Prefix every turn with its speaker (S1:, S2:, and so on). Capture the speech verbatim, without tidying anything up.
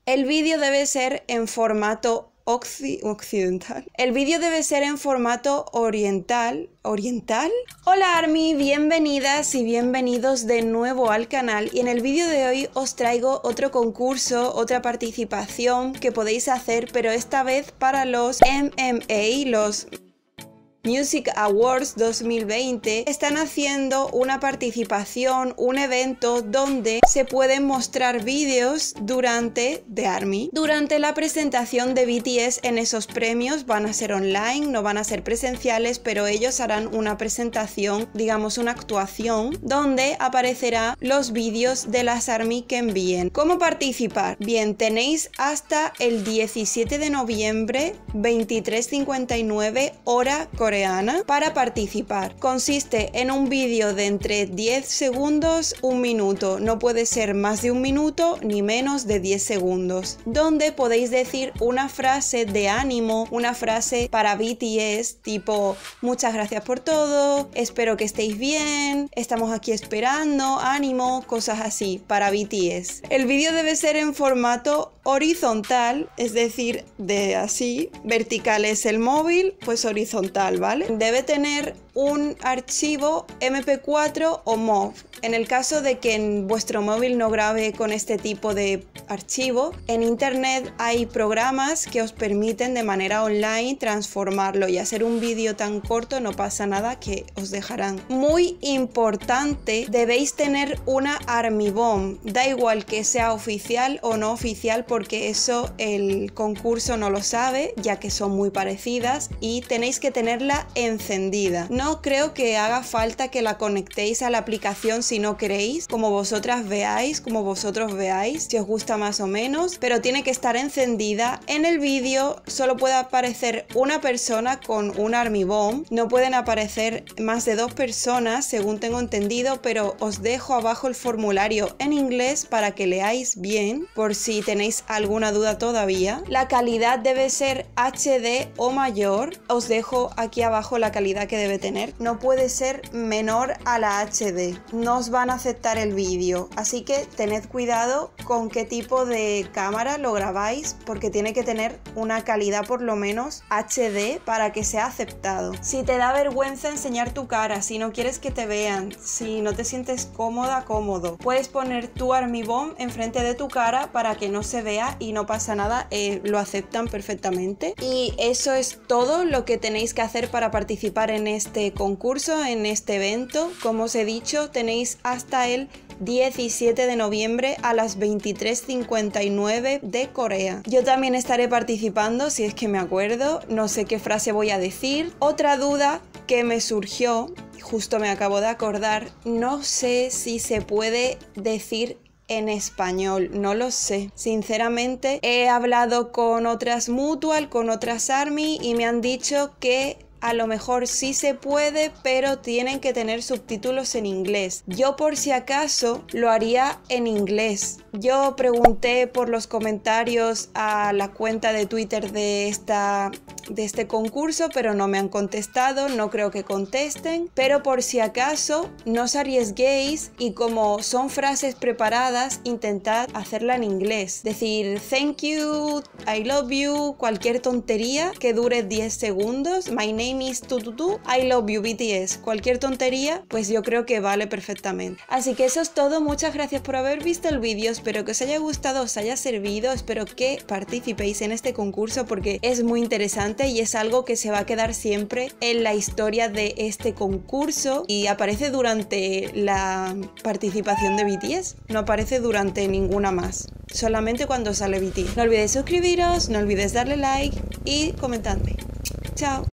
S1: El vídeo debe ser en formato Occi occidental. El vídeo debe ser en formato oriental. ¿Oriental? Hola ARMY, bienvenidas y bienvenidos de nuevo al canal, y en el vídeo de hoy os traigo otro concurso, otra participación que podéis hacer, pero esta vez para los M M A, los Music Awards dos mil veinte. Están haciendo una participación, un evento donde se pueden mostrar vídeos durante de ARMY. Durante la presentación de B T S en esos premios. Van a ser online, no van a ser presenciales, pero ellos harán una presentación, digamos una actuación, donde aparecerán los vídeos de las ARMY que envíen. ¿Cómo participar? Bien, tenéis hasta el diecisiete de noviembre, veintitrés cincuenta y nueve hora coreana, para participar. Consiste en un vídeo de entre diez segundos, un minuto. No puede ser más de un minuto ni menos de diez segundos, donde podéis decir una frase de ánimo, una frase para B T S, tipo muchas gracias por todo, espero que estéis bien, estamos aquí esperando, ánimo, cosas así para B T S. El vídeo debe ser en formato horizontal, es decir, de así, vertical es el móvil, pues horizontal, ¿vale? Debe tener un archivo eme pe cuatro o MOV. En el caso de que en vuestro móvil no grabe con este tipo de archivo, en internet hay programas que os permiten de manera online transformarlo y hacer un vídeo tan corto, no pasa nada, que os dejarán. Muy importante, debéis tener una ARMY Bomb, da igual que sea oficial o no oficial, porque eso el concurso no lo sabe, ya que son muy parecidas, y tenéis que tenerla encendida. No creo que haga falta que la conectéis a la aplicación si no queréis, como vosotras veáis, como vosotros veáis, si os gusta más o menos, pero tiene que estar encendida. En el vídeo solo puede aparecer una persona con un ARMY Bomb, no pueden aparecer más de dos personas según tengo entendido, pero os dejo abajo el formulario en inglés para que leáis bien por si tenéis alguna duda todavía. La calidad debe ser hache de o mayor, os dejo aquí abajo la calidad que debe tener, no puede ser menor a la hache de, no os van a aceptar el vídeo, así que tened cuidado con qué tipo de cámara lo grabáis, porque tiene que tener una calidad por lo menos hache de para que sea aceptado. Si te da vergüenza enseñar tu cara, si no quieres que te vean, si no te sientes cómoda, cómodo, puedes poner tu ARMY Bomb enfrente de tu cara para que no se vea y no pasa nada, eh, lo aceptan perfectamente. Y eso es todo lo que tenéis que hacer para participar en este concurso, en este evento. Como os he dicho, tenéis hasta el diecisiete de noviembre a las veintitrés cincuenta y nueve de Corea. Yo también estaré participando, si es que me acuerdo, no sé qué frase voy a decir. Otra duda que me surgió, justo me acabo de acordar, no sé si se puede decir en español, no lo sé. Sinceramente, he hablado con otras Mutual, con otras ARMY, y me han dicho que a lo mejor sí se puede, pero tienen que tener subtítulos en inglés. Yo por si acaso lo haría en inglés. Yo pregunté por los comentarios a la cuenta de Twitter de esta de este concurso, pero no me han contestado, no creo que contesten, pero por si acaso no os arriesguéis, y como son frases preparadas, intentad hacerla en inglés, decir thank you, I love you, cualquier tontería que dure diez segundos, my name is tututu, I love you B T S, cualquier tontería, pues yo creo que vale perfectamente. Así que eso es todo, muchas gracias por haber visto el vídeo, espero que os haya gustado, os haya servido, espero que participéis en este concurso porque es muy interesante y es algo que se va a quedar siempre en la historia de este concurso, y aparece durante la participación de B T S, no aparece durante ninguna más, solamente cuando sale B T S. No olvidéis suscribiros, no olvidéis darle like y comentadme. Chao.